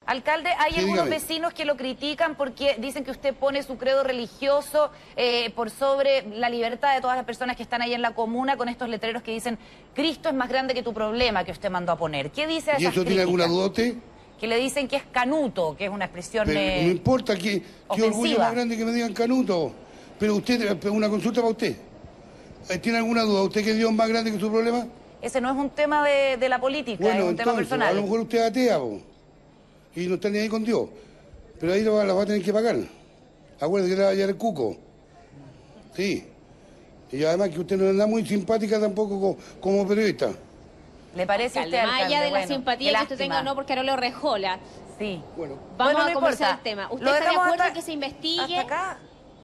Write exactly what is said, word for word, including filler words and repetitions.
Alcalde, hay Sí, algunos dígame. vecinos que lo critican porque dicen que usted pone su credo religioso eh, por sobre la libertad de todas las personas que están ahí en la comuna con estos letreros que dicen Cristo es más grande que tu problema que usted mandó a poner. ¿Qué dice a ¿Y esas eso tiene alguna críticas? duda usted? Que le dicen que es canuto, que es una expresión Pero eh, no importa que, qué orgullo ofensiva. más grande que me digan canuto. Pero usted, una consulta para usted. Eh, ¿Tiene alguna duda? ¿Usted que Dios es más grande que su problema? Ese no es un tema de, de la política, Bueno, es un tema entonces, personal. a lo mejor usted es atea, po, y no está ni ahí con Dios. Pero ahí la va, la va a tener que pagar. Acuérdate que le va a hallar el cuco. Sí. Y además que usted no anda muy simpática tampoco como, como periodista. ¿Le parece a usted, Alcalde, más alcalde? allá de la Bueno, simpatía qué que usted tenga o lástima. no, porque ahora lo rejola. Sí. Bueno. Vamos Bueno, no a conversar importa. el tema. ¿Usted Lo está de dejamos acuerdo hasta- que se investigue? hasta acá.